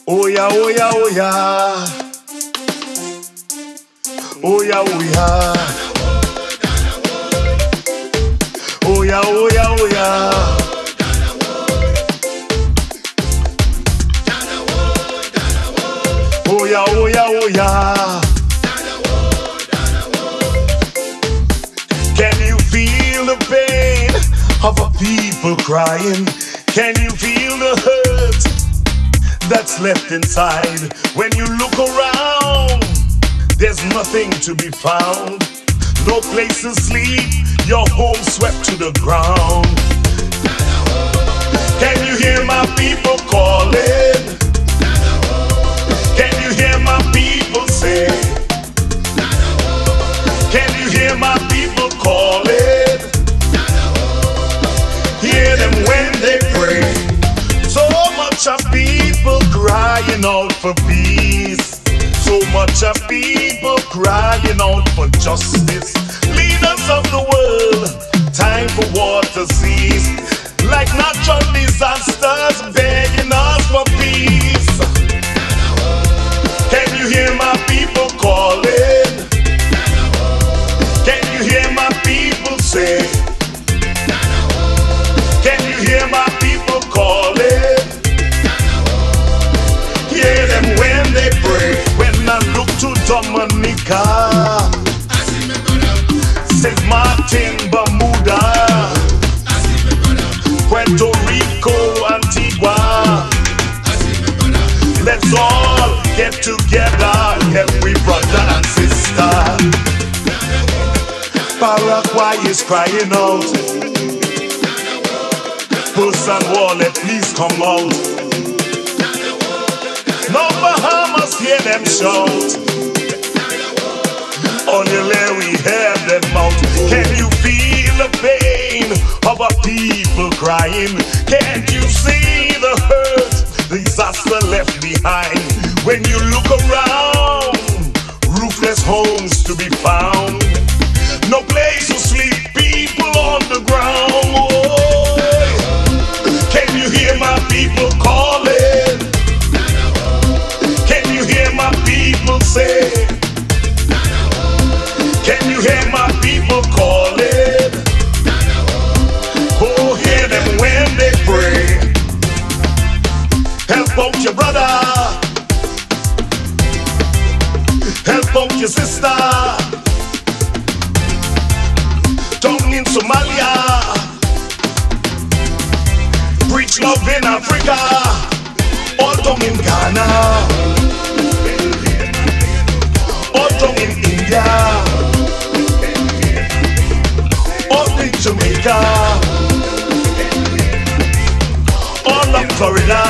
Oh yeah, oh yeah, oh yeah. Oh yeah, oh yeah. Oh yeah, oh yeah, oh yeah. Oh yeah, oh yeah, oh yeah. Can you feel the pain of a people crying? Can you feel the hurt that's left inside? When you look around, there's nothing to be found. No place to sleep, your home swept to the ground. Can you hear my people calling? Can you hear my people say? Can you hear my people calling? Hear them when they pray. So much of people crying out for peace. So much of people crying out for justice. Leaders of the world, time for war to cease. Like natural disasters begging us for peace. Can you hear my people calling? Can you hear my people say? Can you hear my people calling? Hear them when they pray. When I look to Dominica, St. Martin, Bermuda, Puerto Rico, Antigua. Let's all get together, every brother and sister. Paraguay is crying out. Puss and Wallet, please come out. No Bahamas, hear them shout. Only we hear them out. Can you feel the pain of our people crying? Can't you see the hurt, the disaster left behind? When you look around, roofless homes to be found. No place to sleep, people on the ground. Oh, can you hear my people calling? Can you hear my people say? Can you hear my people calling? Oh, hear them when they pray. Help out your brother. Help out your sister. Down in Somalia, preach love in Africa, all down in Ghana, all down in India, all in Jamaica, all of Florida.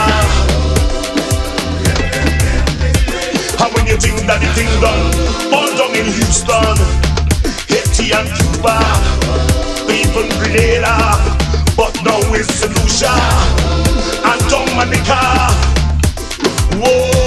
And when you think that the thing done, all down in Houston, Haiti and Cuba, even Grenada, but now it's St. Lucia and Dominica. Whoa.